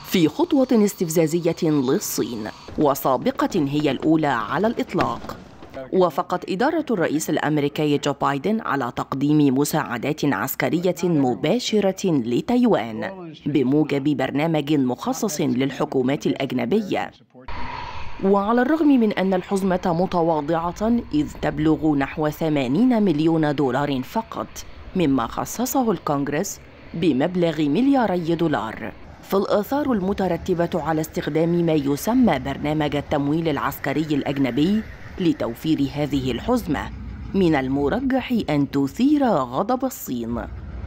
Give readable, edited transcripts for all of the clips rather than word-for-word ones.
في خطوة استفزازية للصين وسابقة هي الأولى على الإطلاق. وافقت إدارة الرئيس الأمريكي جو بايدن على تقديم مساعدات عسكرية مباشرة لتايوان بموجب برنامج مخصص للحكومات الأجنبية. وعلى الرغم من أن الحزمة متواضعة إذ تبلغ نحو 80 مليون دولار فقط مما خصصه الكونغرس بمبلغ ملياري دولار، فالآثار المترتبة على استخدام ما يسمى برنامج التمويل العسكري الأجنبي لتوفير هذه الحزمة من المرجح أن تثير غضب الصين.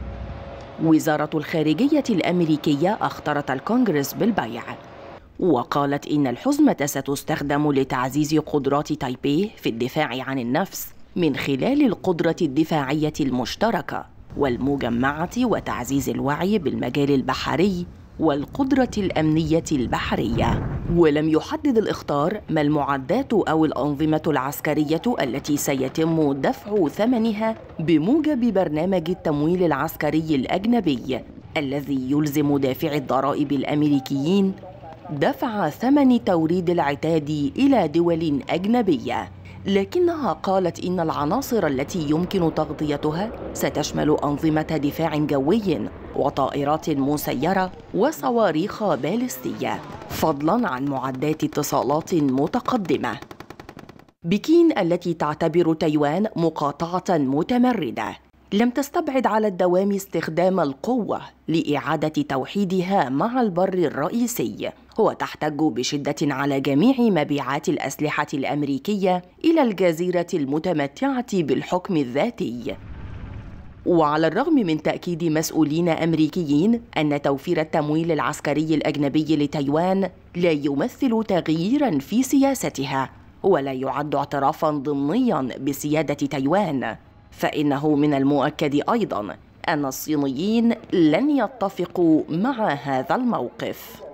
وزارة الخارجية الأمريكية أخطرت الكونغرس بالبيع، وقالت إن الحزمة ستستخدم لتعزيز قدرات تايبيه في الدفاع عن النفس من خلال القدرة الدفاعية المشتركة والمجمعة وتعزيز الوعي بالمجال البحري والقدرة الأمنية البحرية. ولم يحدد الإخطار ما المعدات أو الأنظمة العسكرية التي سيتم دفع ثمنها بموجب برنامج التمويل العسكري الأجنبي الذي يلزم دافعي الضرائب الأمريكيين دفع ثمن توريد العتاد إلى دول أجنبية. لكنها قالت إن العناصر التي يمكن تغطيتها ستشمل أنظمة دفاع جوي وطائرات مسيرة وصواريخ باليستية، فضلاً عن معدات اتصالات متقدمة. بكين التي تعتبر تايوان مقاطعة متمردة لم تستبعد على الدوام استخدام القوة لإعادة توحيدها مع البر الرئيسي، وتحتج بشدة على جميع مبيعات الأسلحة الأمريكية إلى الجزيرة المتمتعة بالحكم الذاتي. وعلى الرغم من تأكيد مسؤولين أمريكيين أن توفير التمويل العسكري الأجنبي لتايوان لا يمثل تغييراً في سياستها ولا يعد اعترافاً ضمنياً بسيادة تايوان، فإنه من المؤكد أيضاً أن الصينيين لن يتفقوا مع هذا الموقف.